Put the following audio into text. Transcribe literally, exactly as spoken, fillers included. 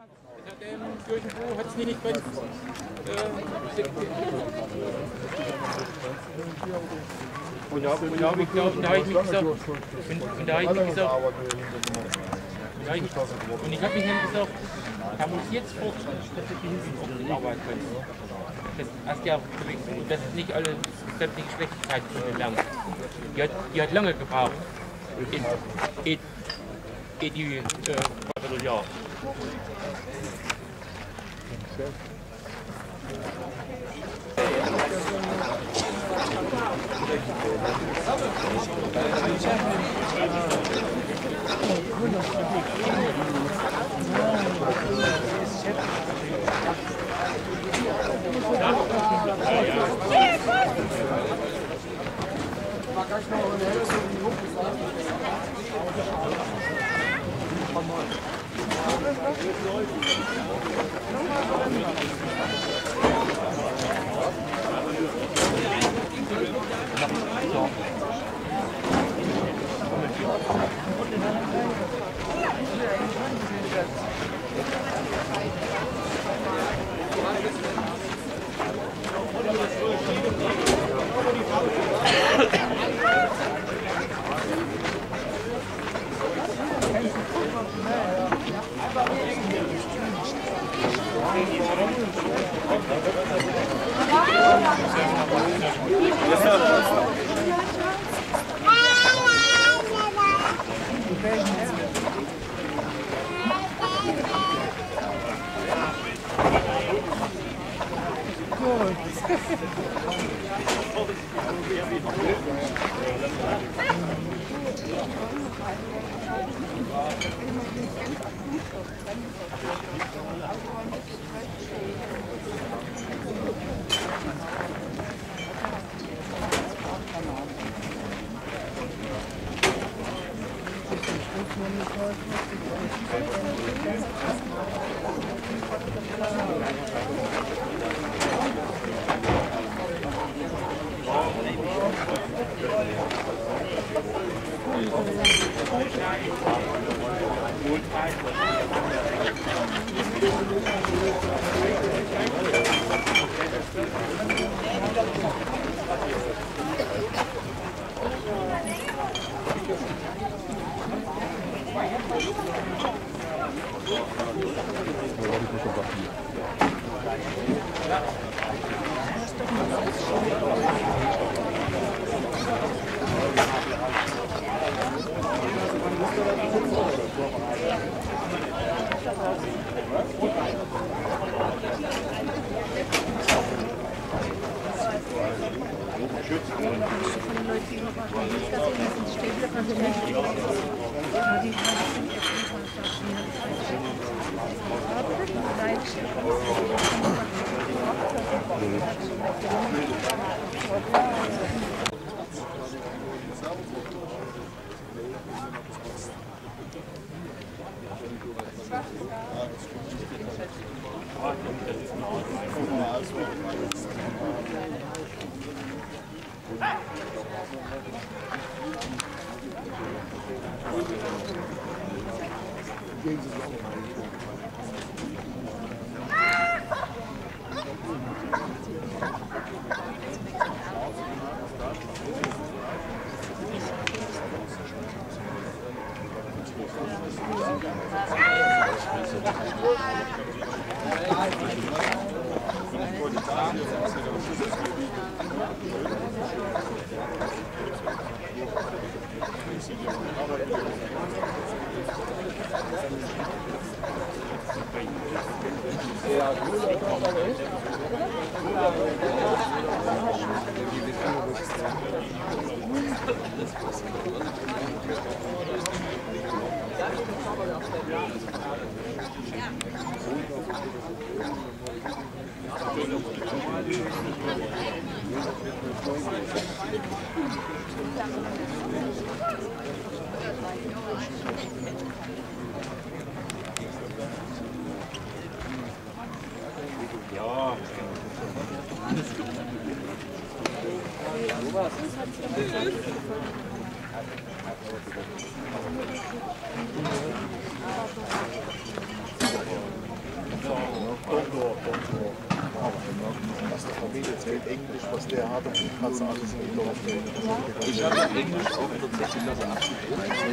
Irgendwo hat es nicht ganz. Äh, und da, und da habe ich, da, da hab ich mich gesagt, und, und da habe ich mich gesagt, und, da ich, und ich habe mich dann gesagt, haben wir uns jetzt vorgestellt, dass wir die hinten auch arbeiten können. Das hast ja, und das ist nicht alle sämtliche Geschlechtlichkeiten schon lang. Die hat, die hat lange gebraucht. In, in, in die äh, Vierteljahr. Ja. Englisch, was der hat, und kannst du alles in die Dorf. Ich habe Englisch auch tatsächlich, also abschließend.